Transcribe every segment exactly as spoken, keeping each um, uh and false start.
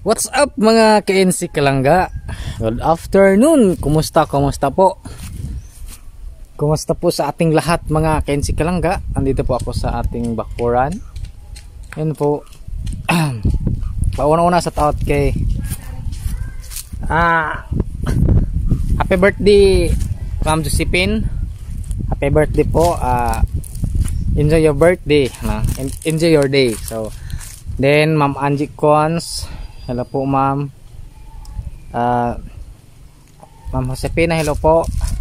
What's up mga K N C Kalangga? Good afternoon. Kumusta? Kumusta po? Kumusta po sa ating lahat mga K N C Kalangga? Andito po ako sa ating bakuran. Yan po. Pauna-una sa taot kay Ah Happy birthday Ma'am Josephine. Happy birthday po. Ah Enjoy your birthday. Enjoy your day. So then Ma'am Angie Cons, hello po ma'am. uh, Ma'am Josepina, hello po.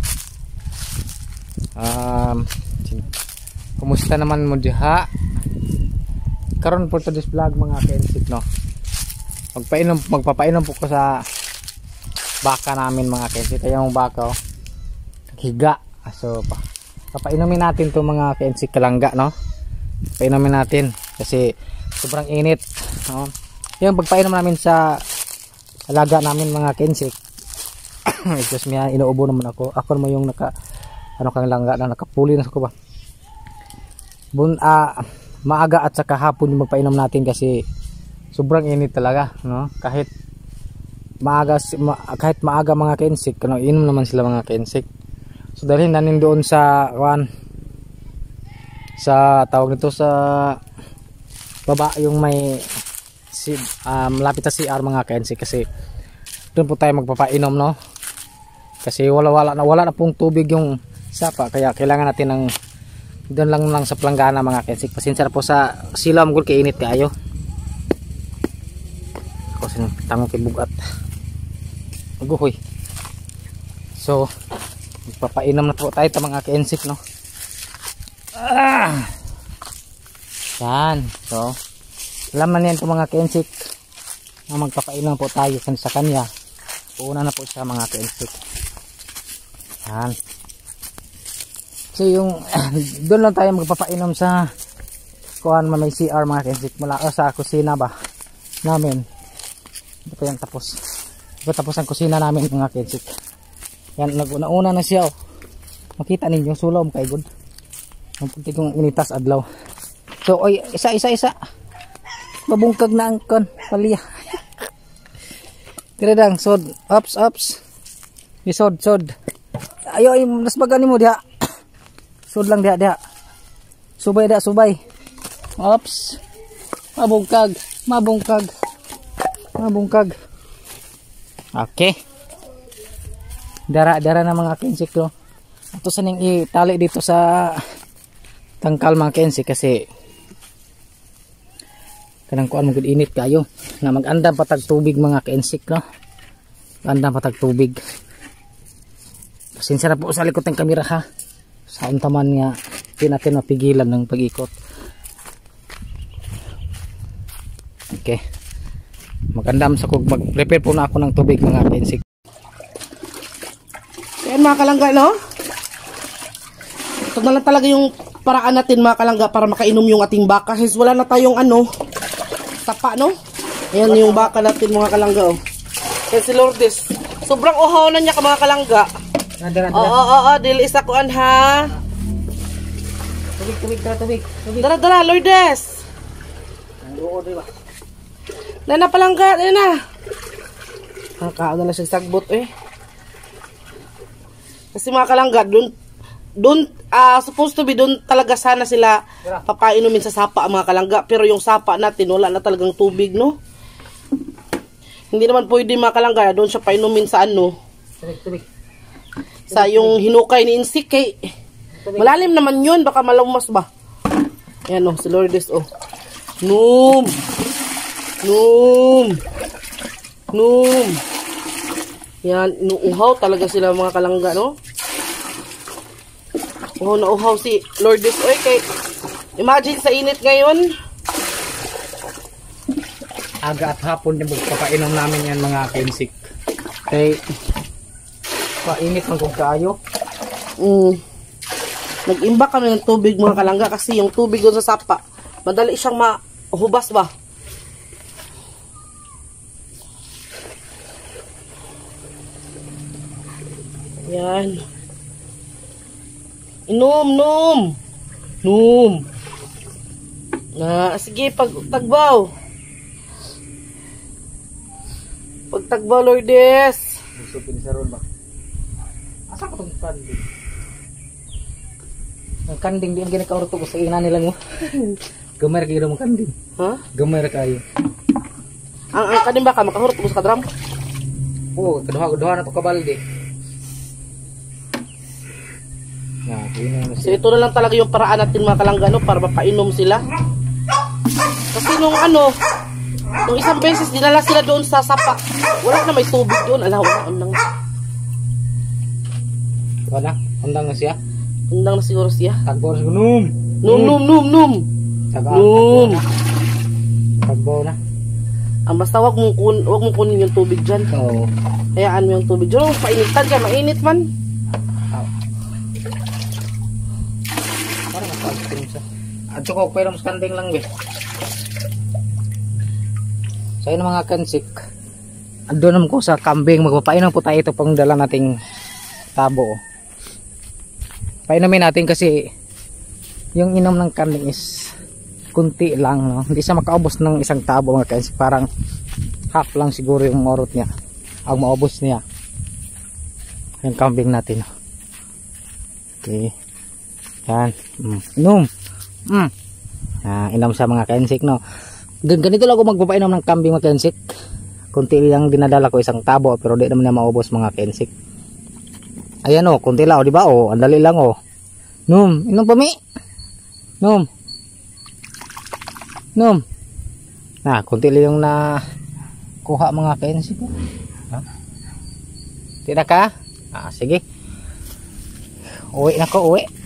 um, Kumusta naman mo diha? Karon po to this vlog mga K-N-C, no? Magpainom, magpapainom po ko sa baka namin mga K-N-C. Kaya yung baka oh, higa. So pa, papainumin natin to mga K-N-C Kalangga, no? Painumin natin kasi sobrang init, no? Yung pagpainom namin sa alaga namin mga K-N-C, just may inuubo naman ako. Ako naman yung naka ano kang langga na nakapuli na ko ba. Bun ah, maaga at saka hapon yung magpainom natin kasi sobrang init talaga, no? Kahit maaga ma, kahit maaga mga K-N-C, ano, inom naman sila mga K-N-C. So dahil nanin doon sa kuan, sa tawag nito sa baba yung may si um, malapit sa C R mga K-N-C, kasi doon po tayo magpapainom, no? Kasi wala wala na wala na pong tubig yung sapa, kaya kailangan natin ng doon lang lang sa planggana mga K-N-C. Pasensya na po sa silam gul kay init kayo. Kasi tango kay bugat. Aguhoy. So magpapainom na po tayo ta mga K-N-C, no? Ah! Yan. So laman yan po mga K-N-C na magpapainom po tayo sa kanya. Una na po siya mga K-N-C. Yan. So yung doon lang tayo magpapainom sa kuhan may C R mga K-N-C, mula o sa kusina ba namin. Ito pa yan tapos. Ito tapos ang kusina namin mga K-N-C. Yan, nag-una na siya oh. Makita ninyo sulom kay good. Ang punti kong initas adlaw. So oy, isa isa isa. Mabungkag na ang kon palya. Tira dang sod, ups ups. Isod sod. Ayo ay nas bagani mo diha. Sod lang diha diha. Subay diha subay. Ups. Mabungkag, mabungkag. Mabungkag. Okay. Dara-dara na mga K-N-C ko. Ato sa ning itali dito sa tangkal mga K-N-C kasi kanang kuan mo gud init kayo na mag-andam patag tubig mga K-N-C, no? Andam patag tubig. Pasensya na po sa likod ng kamera ha. Sa untaman nga di natin mapigilan ng pag-ikot. Okay. Mag-andam sa kog mag-prepare po na ako ng tubig mga K-N-C. Yan mga kalangga, no? Ito na lang talaga yung paraan natin mga kalangga para makainom yung ating baka. Kasi wala na tayong ano, tapa, no? Ayan yung baka natin mga kalangga, oh. Yan si Lourdes. Sobrang uhaw na niya ka mga kalangga. Oo, oo, oo. Dili isa kuan ha. Tubig, tubig, tara, tubig. Tubig. Dara, dara, Lourdes. Oo, di ba? Dana palangga, dana. Nakakaano na siya sagbot, eh. Kasi mga kalangga, dun, dun, uh, supposed to be, dun talaga sana sila papainumin sa sapa mga kalangga. Pero yung sapa natin, wala na talagang tubig, no? Hindi naman pwede mga kalangga, dun siya painumin sa ano. Tubig, tubig. Sa yung hinukay ni Insik, kay malalim naman yun, baka malamas ba? Ayan, oh, si Lourdes, oh. Noom! Noom! Noom! Yan, inuuhaw talaga sila mga kalangga, no? Uhaw na uhaw si Lourdes. Oy, kay imagine sa init ngayon. Aga at hapon yung magpapainom namin yan mga K-N-C. Kay painit man kung kayo. Mm. Nag-imbak kami ng tubig mga kalangga kasi yung tubig doon sa sapa, madali siyang mahubas ba? Yan. Inom, nom. Nom. Na, sige, pag tagbaw. Pagtagbaw, Lourdes. Gusto pinisaron ba? Asa ka itong kanding? Ang kanding di ang ginakaurto ko sa ina nila mo. Gamay kayo ng kanding. Ha? Gamay kayo. Ang ang kanin ba ka makahurot mo sa kadram? Oo, kaduha-duha na to kabalde. Na, na So ito na lang talaga yung paraan natin mga kalanggano para mapainom sila. Kasi nung ano, nung isang beses dinala sila doon sa sapa. Wala na may tubig doon. Ala, wala, undang. Wala, undang na siya. Undang na siguro siya. Tagbaw na num. Num, num, num, num. Num. Tagbaw na. Ang basta wag mong kun, wag mong kunin yung tubig diyan. Oo. Hayaan mo yung tubig diyan. Huwag painitan ka, mainit man. Para makapagpin siya. At ko pero mas kanding lang be. So yun mga kansik. Ando naman ko sa kambing, magpapainom po tayo ito pang dala nating tabo. Painumin natin kasi yung inom ng kambing is kunti lang, no? Hindi siya makaubos ng isang tabo mga kansik. Parang half lang siguro yung morot niya ang maubos niya yung kambing natin. Okay, yan. Mm. Inom. Mm. Ah, inom sa mga kansik, no? Ganito lang ako magpapainom ng kambing mga kensik. Kunti lang dinadala ko isang tabo pero di naman na maubos mga kensik. Ayan o, kunti lang o, di ba o? Ang dali lang o. Num, inom pa mi. Num. Num. Na, kunti lang yung na kuha mga kensik. Ha? Tira ka? Ah, sige. Uwi na ko, uwi.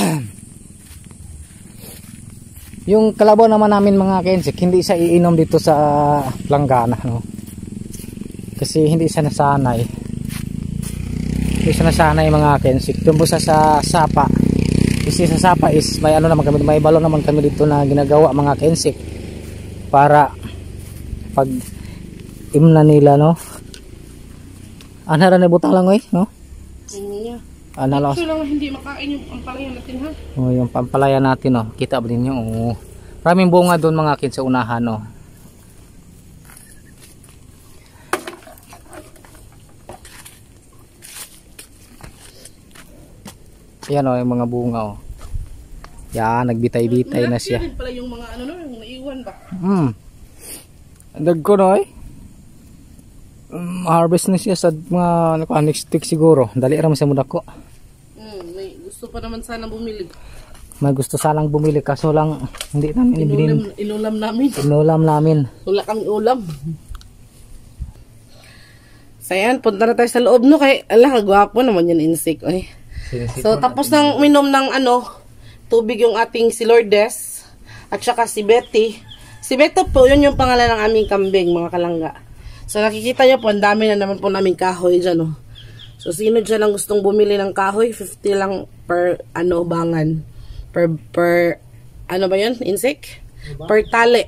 Yung kalabaw naman namin mga kensik, hindi siya iinom dito sa planggana, no? Kasi hindi siya nasanay. Hindi siya nasanay mga kensik. Doon po siya sa sapa. Kasi sa sapa is may ano naman kami, may balon naman kami dito na ginagawa mga kensik. Para pag imna nila, no? Anara na butang lang eh, no? Iya. Ano lang? Ito lang hindi makain yung pampalaya natin ha. Oh, yung pampalaya natin, oh. Kita ba ninyo? Oh. Maraming bunga doon mga kin sa unahan, oh. Yan, oh, yung mga bunga, oh. Yan, nagbitay-bitay na siya. Yan pala yung mga ano no, yung naiwan ba? Hmm. Dag ko, no, eh. Um, harvest na siya sa mga ano, next week siguro. Dali ram sa muda ko. Hmm, may gusto pa naman sana bumili. May gusto sanang bumili kaso lang hindi namin ibinin. Inulam, inulam namin. Inulam namin. Wala kang ulam. So yan, punta na tayo sa loob no kay ala kagwapo naman yan insik oy. So tapos nang minom ng ano tubig yung ating si Lourdes at saka si Betty. Si Betty po, yun yung pangalan ng aming kambing mga kalangga. So nakikita nyo po, ang dami na naman po naming kahoy dyan, oh. So sino dyan ang gustong bumili ng kahoy? fifty lang per, ano, bangan. Per, per, ano ba yun? Insik? Per tali.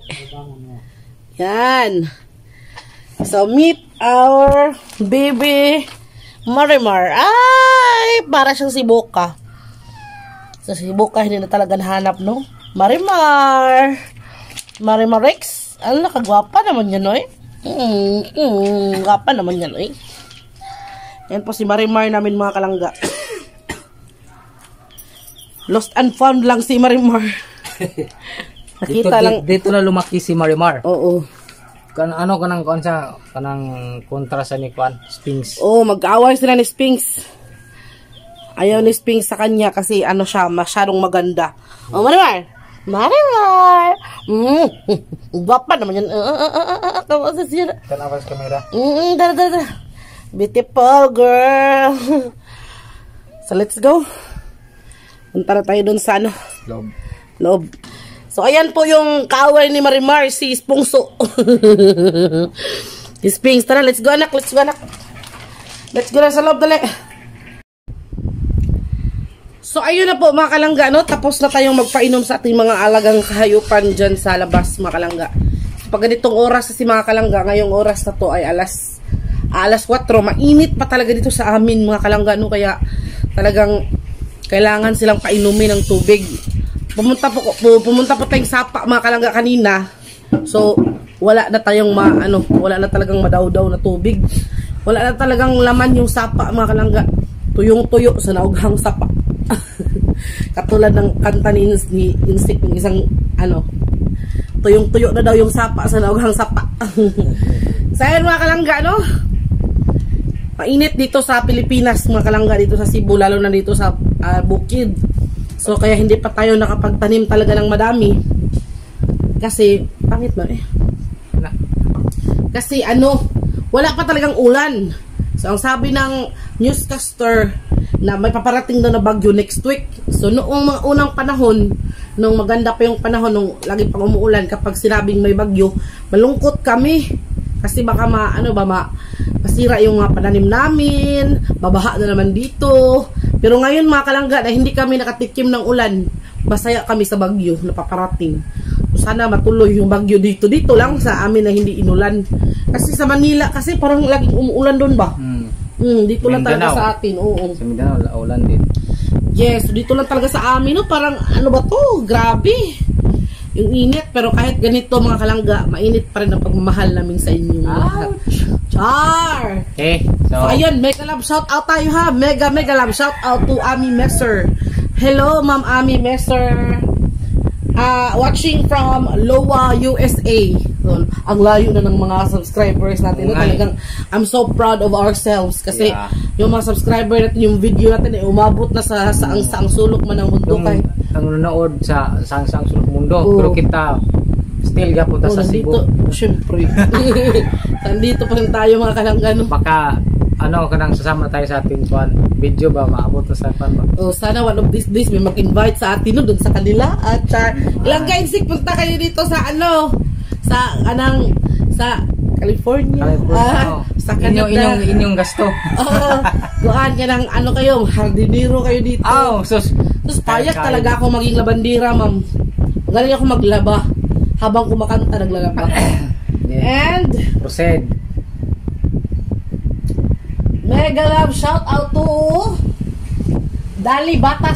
Yan. So meet our baby Marimar. Ay, para siyang si Boka. So si Boka hindi na talaga nahanap, no? Marimar. Marimar Rex. Ano, nakagwapa naman yan, no eh? Hmm, hmm, gapa naman yan eh. Yan po si Marimar namin mga kalangga. Lost and found lang si Marimar. Nakita dito, lang. Dito na lumaki si Marimar. Oo. Kan ano kanang kon sa kanang kontra sa ni Kwan Sphinx. Oo, mag-away sila ni Sphinx. Ayaw ni Sphinx sa kanya kasi ano siya, masyadong maganda. Oh, Marimar. Marimar. Mm. Gapa naman yan. Kawasan siya. Tanawa sa kamera. Mm, dara, dara, dara. Beautiful girl. So, let's go. Punta na tayo dun sa ano. Loob. Loob. So, ayan po yung kaaway ni Marimar, si Spungso. Si Sphinx. Tara, let's go anak. Let's go anak. Let's go na sa loob, dali. So, ayun na po mga kalangga, no? Tapos na tayong magpainom sa ating mga alagang kahayupan dyan sa labas, mga kalangga. So, pag ganitong oras kasi mga kalangga, ngayong oras na to ay alas, alas kwatro. Mainit pa talaga dito sa amin, mga kalangga, no? Kaya talagang kailangan silang painumin ng tubig. Pumunta po, pumunta po tayong sapa, mga kalangga, kanina. So, wala na tayong ma, ano, wala na talagang madaw-daw na tubig. Wala na talagang laman yung sapa, mga kalangga. Tuyong-tuyo sa naughang sapa. Katulad ng kanta ni, ni Insik, yung isang, ano, tuyong-tuyo na daw yung sapa sa naughang sapa. So, ayun mga kalangga, no? Mainit dito sa Pilipinas, mga kalangga, dito sa Cebu, lalo na dito sa uh, bukid. So, kaya hindi pa tayo nakapagtanim talaga ng madami. Kasi, pangit ba eh? Kasi ano, wala pa talagang ulan. So, ang sabi ng newscaster na may paparating daw na bagyo next week. So, noong mga unang panahon, nung maganda pa yung panahon, nung lagi pang umuulan, kapag sinabing may bagyo, malungkot kami. Kasi baka ma, ano ba, ma, masira yung mga pananim namin, babaha na naman dito. Pero ngayon mga kalangga, na hindi kami nakatikim ng ulan, masaya kami sa bagyo na paparating. So, sana matuloy yung bagyo dito. Dito lang sa amin na hindi inulan. Kasi sa Manila, kasi parang laging umuulan doon ba? Hmm. Hmm, dito lang talaga sa atin. Oo. Sa Mindanao, ulan din. Yes, dito lang talaga sa amin. No? Parang ano ba to? Grabe. Yung init. Pero kahit ganito mga kalangga, mainit pa rin ang pagmamahal namin sa inyo. Char! Okay, so, so ayun, mega love shout out tayo ha. Mega mega love shout out to Ami Messer. Hello Ma'am Ami Messer. Uh, watching from Loa, U S A. So, ang layo na ng mga subscribers natin. No? Talagang, I'm so proud of ourselves. Kasi, yeah, yung mga subscriber natin, yung video natin, eh, umabot na sa saang-saang sulok man ng mundo. Yung, kahit ang nanonood sa saang-saang sulok mundo. Oh. Pero kita, still gapunta oh, sa Cebu. Siyempre. Nandito pa rin tayo mga kalanggan. Baka, ano, kanang sasama tayo sa ating kuan video ba, maabot na sa kuan ba? Oh, sana one of these days may mag-invite sa atin no, dun sa kanila. At uh, ilang guys, punta kayo dito sa ano, sa anang sa California, California ah, oh. Sa Canada. Inyong, inyong, inyong gasto. Oo. Doon ka ng ano kayo, hardinero kayo dito. Oh, sus. Sus, payak talaga ako maging labandera, ma'am. Magaling ako maglaba. Habang kumakanta, naglalaba. Yeah. And proceed. Mega love shout out to Dali Batas.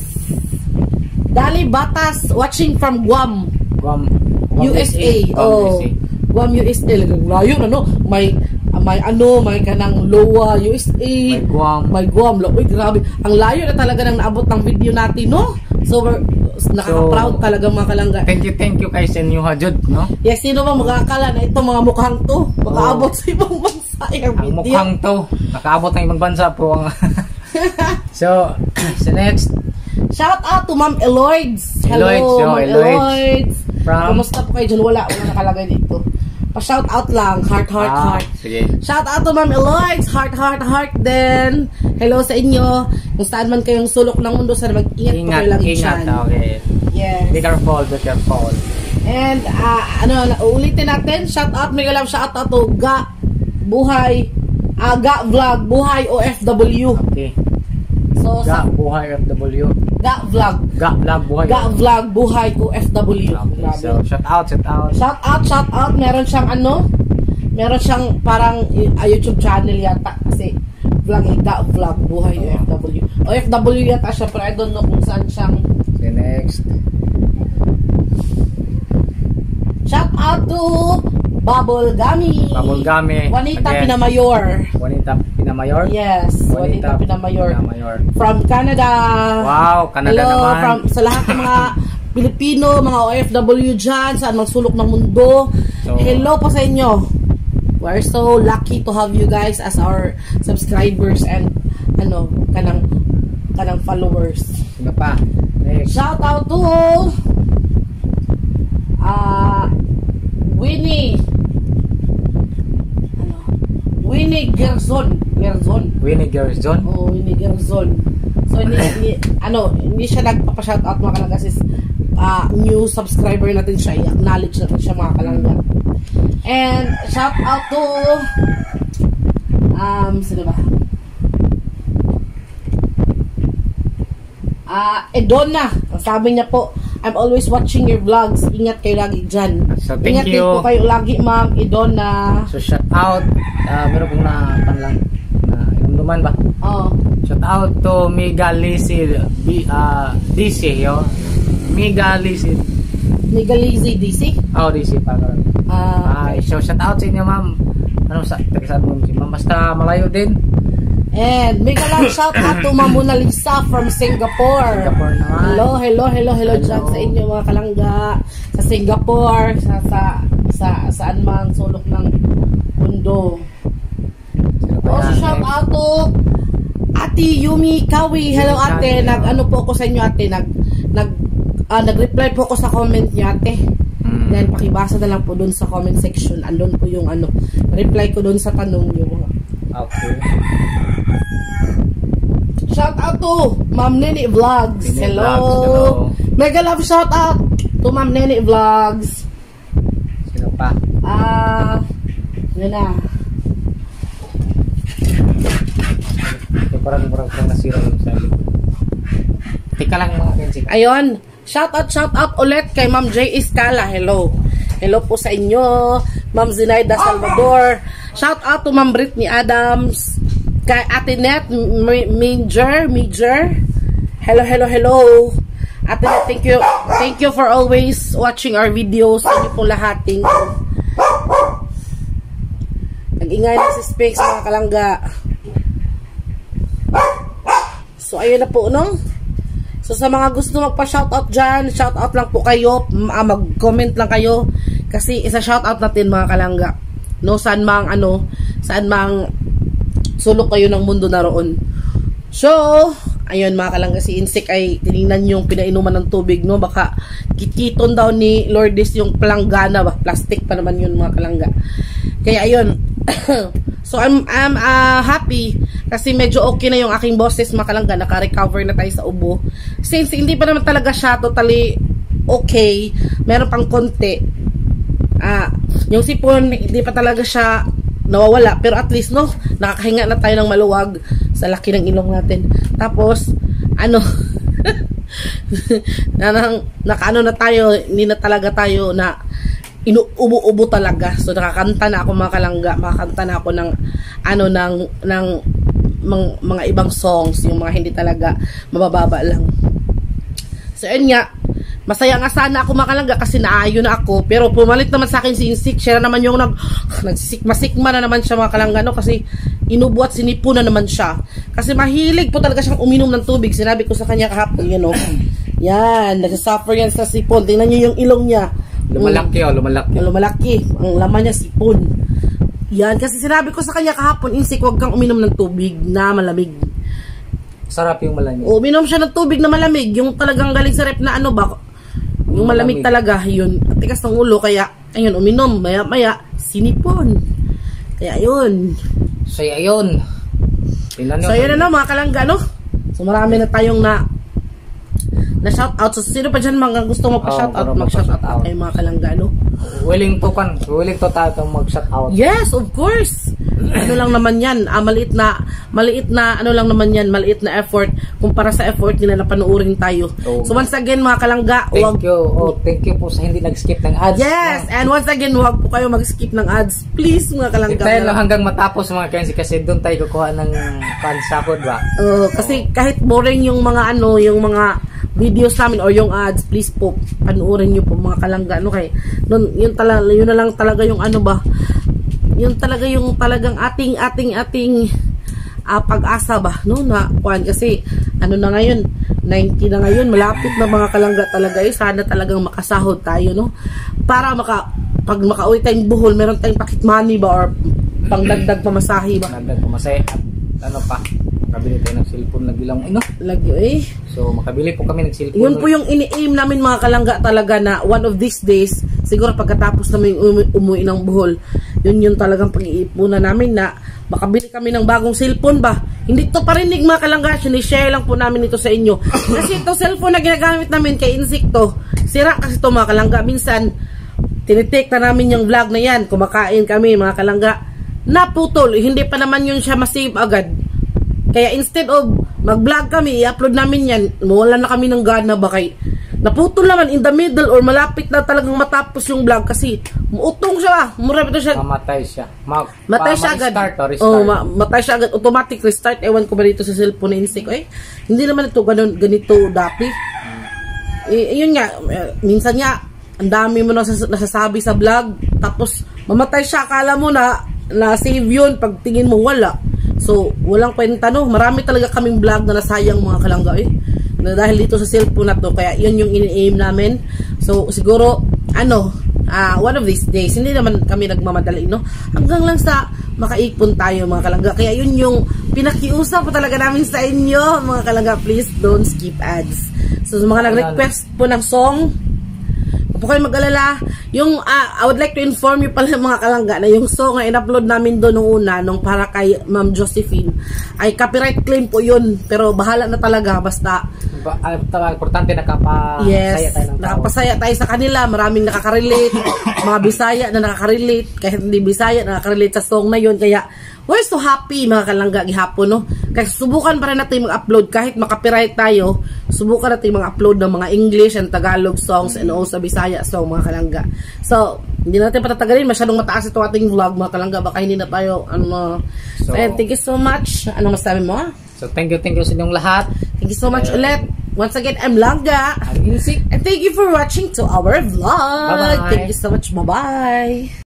Dali Batas watching from Guam. Guam. U S A. Oh. Guam, U S A. Layo na no. May may ano, may kanang Loa, U S A. May Guam. May Guam. Uy, grabe. Ang layo na talaga nang naabot ng video natin, no? So, we're, nakaka-proud so, talaga mga kalangga. Thank you, thank you kay Senyo Hajud, no? Yes, sino ba makakala na itong mga mukhang to makaabot oh. sa ibang bansa yung ang video. mukhang to nakaabot ng ibang bansa po ang so, so next shout out to Ma'am Eloids. Hello, Ma'am Eloids. From kumusta po kayo dyan? Wala, wala nakalagay dito. Pa-shout out lang. Heart, heart, ah, heart. Sige. Shout out to Ma'am Eloids. Heart, heart, heart din. Hello sa inyo. Kung saan man kayong sulok ng mundo, sana mag-ingat po kayo lang ingat, dyan. Okay. Yes. Be careful, be careful. And, uh, ano, uulitin natin. Shout out, mega love, shout out to Ga Buhay, uh, Ga Vlog, Buhay O F W. Okay. So, Ga sa, Buhay O F W. Ga Vlog. Ga Vlog Buhay. Ga Vlog Buhay O F W. Okay, so shout out, shout out. Shout out, shout out. Meron siyang ano? Meron siyang parang uh, YouTube channel yata kasi vlog eh, Ga Vlog Buhay O F W. O F W yata siya pero I don't know kung saan siyang. Okay, next. Shout out to Bubble Gummy. Bubble Gummy. Juanita Again. Pinamayor. Juanita Pinamayor? Yes, Juanita, Juanita Pinamayor. Pinamayor. From Canada. Wow, Canada Hello, naman. From, sa lahat ng mga Pilipino, mga O F W dyan, saan magsulok ng mundo. So, hello po sa inyo. We're so lucky to have you guys as our subscribers and ano, kanang kanang followers. Sino pa? Next. Shout out to uh, Winnie ano, Winnie Gerson Gerson Winnie Gerson? oh Winnie Gerson so hindi, hindi, ano, hindi siya nagpapa-shoutout mga kalangga sis uh, new subscriber natin siya, i-acknowledge natin siya mga kalangga. And shout out to um, sino ba? Ah, uh, Edona. Ang sabi niya po, I'm always watching your vlogs. Ingat kayo lagi dyan. So, thank Ingat you. din po kayo lagi, Ma'am Edona. So, shout out. Uh, meron pong na, panlang, na inumduman ba? Oh. Shout out to Mega Lisi, uh, D C, yo. Mega Lisi, D Mega Lazy D C. Oh, D C pa. Ah, Ah, so shout out sa inyo, ma'am. Ano sa taga-saan mo si ma'am? Basta malayo din. and mega love shout out to Ma'am Mona Lisa from Singapore. Singapore naman. Hello, hello, hello, hello, Hello. dyan sa inyo mga kalangga. Sa Singapore, sa, sa, sa saan man sulok ng mundo. Sino pa Also yan? shout out to Ate Yumi Kawi. Hello ate, nag ano po ako sa inyo ate, nag nag ah, nag-reply po ako sa comment niyo ate. Hmm. Then pakibasa na lang po doon sa comment section. Andun po yung ano, reply ko doon sa tanong niyo mga. Okay. Shout out to Ma'am Nene Vlogs. Nene Hello. Vlogs, hello. Mega love shout out to Ma'am Nene Vlogs. Sino pa? Ah, yun na. So, parang parang parang nasira yung sa likod. Tika lang mga kensik. Ayun. Shout out, shout out ulit kay Ma'am J. Escala. Hello. Hello po sa inyo. Ma'am Zinaida Salvador. Shout out to Ma'am Britney Adams. Kay Ate Net Major. Major. Hello, hello, hello. Ate Net, thank you. Thank you for always watching our videos. Sa inyo po lahat. Thank you. Nag-ingay na si Specs mga kalangga. So, ayun na po, no? So, sa mga gusto magpa-shoutout dyan, shoutout lang po kayo. Mag-comment lang kayo. Kasi isa-shoutout natin mga kalangga. No, saan mang, ano, saan mang sulok kayo ng mundo naroon. So, ayun mga kalangga, si Insik ay tinignan yung pinainuman ng tubig, no? Baka kikiton daw ni Lourdes yung planggana ba? Plastic pa naman yun mga kalangga. Kaya ayun. So, I'm, I'm uh, happy kasi medyo okay na yung aking boses mga kalangga. Naka-recover na tayo sa ubo. Since hindi pa naman talaga siya totally okay, meron pang konti. Ah, yung sipon, hindi pa talaga siya nawawala. Pero at least, no, nakakahinga na tayo ng maluwag sa laki ng ilong natin. Tapos, ano, na, nang, nakaano na tayo, hindi na talaga tayo na inuubo-ubo talaga. So, nakakanta na ako mga kalangga. Makakanta na ako ng, ano, ng, ng, mga, mga ibang songs. Yung mga hindi talaga mabababa lang. So, yun nga. Masaya nga sana ako mga kalangga kasi naayo na ako. Pero pumalit naman sa akin si Insik. Siya na naman yung nag, nagsisikma-sikma na naman siya mga kalangga. No? Kasi inubo at sinipo na naman siya. Kasi mahilig po talaga siyang uminom ng tubig. Sinabi ko sa kanya kahapon. Yan o. Yan. Nagsasuffer yan sa sipon. Tingnan niyo yung ilong niya. Lumalaki o, lumalaki. Lumalaki. Ang laman niya sipon. Yan. Kasi sinabi ko sa kanya kahapon, Insik, huwag kang uminom ng tubig na malamig. Sarap yung malamig. O, uminom siya ng tubig na malamig. Yung talagang galing sa rep na ano ba? Yung malamig, malamig talaga. Yun. At tikas ng ulo. Kaya, ayun, uminom. Maya, maya, sinipon. Kaya, ayun. So, ayun. So, ayun na na, mga kalangga, no? So, marami na tayong na na shout out. So, sino pa dyan mga gusto mo pa shout out? Oh, mag shout out out kayo mga kalangga, no? Willing to kan, willing to tayo mag shout out. Yes, of course. Ano lang naman yan, ah, maliit na maliit na, ano lang naman yan, maliit na effort kumpara sa effort nila na panuorin tayo. Oh, so once again mga kalangga, thank wag, you. Oh, thank you po sa hindi nag-skip ng ads. Yes, no? And once again, wag po kayo mag-skip ng ads. Please mga kalangga. Hintayin lang hanggang matapos mga kansi kasi doon tayo kukuha ng pansahod ba? Uh, kasi oh, kahit boring yung mga ano, yung mga videos namin or yung ads, please po panuorin niyo po mga kalangga, ano kay nun, yun talaga, yun na lang talaga yung ano ba, yun talaga yung talagang ating ating ating uh, pag-asa ba, no, na kuan kasi ano na ngayon, ninety na ngayon, malapit na mga kalangga talaga eh, sana talagang makasahod tayo, no, para maka pag makauwi tayong Bohol, meron tayong pocket money ba or pangdagdag pamasahe ba, dagdag pamasahe, ano pa, makabili tayo ng cellphone lagi lang, ano? Lagi eh. So, makabili po kami ng cellphone. Yun po yung ini-aim namin mga kalangga talaga na one of these days, siguro pagkatapos namin umuwi, umuwi ng Bohol, yun yung talagang pag-iipunan namin na makabili kami ng bagong cellphone ba. Hindi to parinig mga kalangga, sinishare lang po namin ito sa inyo. Kasi ito cellphone na ginagamit namin kay Insik to, sira kasi to mga kalangga. Minsan, tinitake na namin yung vlog na yan, kumakain kami mga kalangga, naputol, hindi pa naman yun siya masave agad. Kaya instead of mag-vlog kami, i-upload namin yan, mawala na kami ng gana ba kay naputol naman in the middle or malapit na talagang matapos yung vlog kasi muutong siya, mura ito siya. Mamatay siya. Ma matay siya agad. Oh, ma matay siya agad. Automatic restart. Ewan ko ba dito sa cellphone na Insik. Eh, hindi naman ito ganun, ganito dati. Hmm. Eh, yun nga, minsan nga, ang dami mo nasas nasasabi sa vlog, tapos mamatay siya, akala mo na na-save yun, pag tingin mo wala. So, walang kwenta, no? Marami talaga kaming vlog na nasayang, mga kalangga, eh. Na dahil dito sa cellphone na to, kaya yun yung ini-aim namin. So, siguro, ano, uh, one of these days, hindi naman kami nagmamadali, no? Hanggang lang sa makaipon tayo, mga kalangga. Kaya yun yung pinakiusap po talaga namin sa inyo, mga kalangga. Please don't skip ads. So, sa mga nag-request po ng song, po kayo mag-alala, yung, uh, I would like to inform you pala mga kalangga na yung song na in-upload namin doon nung una, nung para kay Ma'am Josephine, ay copyright claim po yun, pero bahala na talaga, basta Ba, uh, importante nakapasaya yes, tayo ng tao. nakapasaya tayo sa kanila, maraming nakaka-relate, mga Bisaya na nakaka-relate, kahit hindi Bisaya, nakaka-relate sa song na yun, kaya we're so happy mga kalangga gihapon, no? Kaya subukan pa rin natin mag-upload kahit makapiright tayo, subukan natin mag-upload ng mga English and Tagalog songs and also Bisaya song, mga kalangga. So, hindi natin patatagalin, masyadong mataas ito ating vlog, mga kalangga, baka hindi na tayo, ano, so, and thank you so much. Ano masabi mo? So, thank you, thank you sa inyong lahat. Thank you so much uh, ulit. Once again, I'm Langga. I'm Music. And thank you for watching to our vlog. Bye-bye. Thank you so much. Bye-bye.